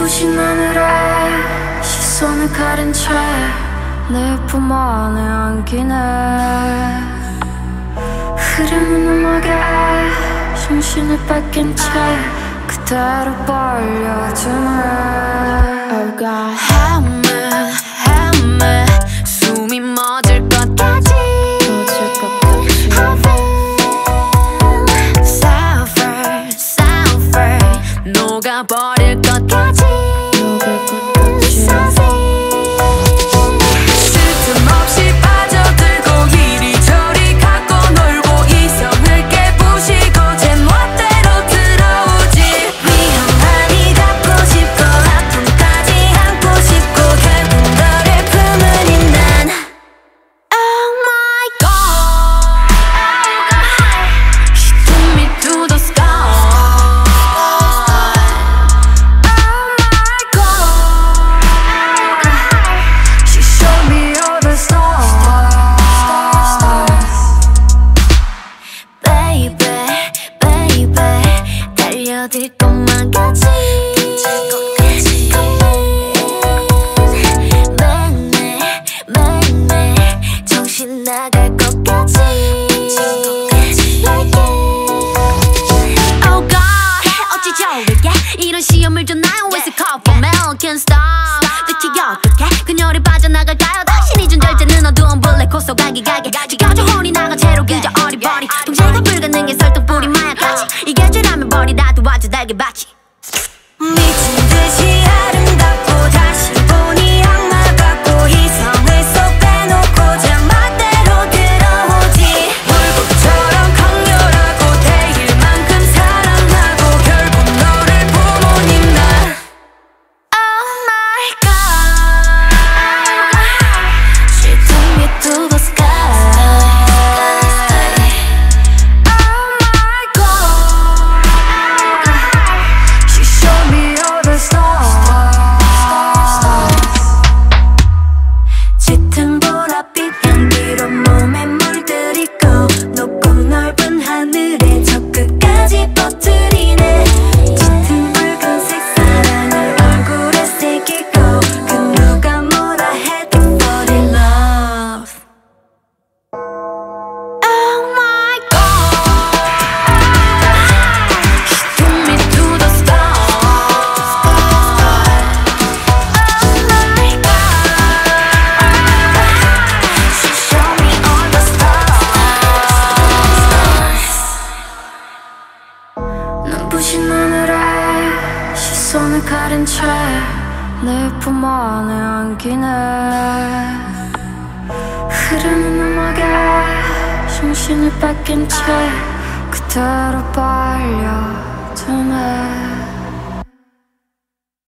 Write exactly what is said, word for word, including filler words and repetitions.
눈부신 하늘에 시선을 가린 채 내 품 안에 안기네. 흐르는 음악에 정신을 뺏긴 채 그대로 벌려주네. Oh God, help me, help me. 숨이 멎을 것 같지, 멎을 것 같지. I feel suffer, suffer. 녹아버릴 것 같지, 녹을 것 같지. 쓸틈없이 빠져들고 이리저리 갖고 놀고 이성을 깨부시고 제 멋대로 들어오지. 위험하니 닿고 싶고 아픔까지 안고 싶고 결국 너를 품으니 난 Oh my God, She took me to the sky. 달려들 것만 같이 매일매일 매일매일 정신 나갈 것 같이 like Oh God, 어찌 저에게 이런 시험을 줬나요? It's a call for mail, can't stop. 대체 어떻게 그녀를 빠져나갈까요? 당신이 준 절제는 어두운 블랙홀 속 가기가게 지겨져 혼이 나간 채로 그저 어리버리 통제가 불가능해 설득뿌리 마약같이 이게 죄라면 버리라 도와줘 달게 받지. 미친 듯이 아름답고 다시 보니 악마 같고 이성을 쏙 빼놓고 제 멋대로 들어오지. 불꽃처럼 강렬하고 대일 만큼 사랑하고 결국 너를 부모님 날 Oh my God, She took me to the sky. 눈부신 하늘에 시선을 가린 채 내 품 안에 안기네. 흐르는 음악에 정신을 뺏긴 채 그대로 빨려드네.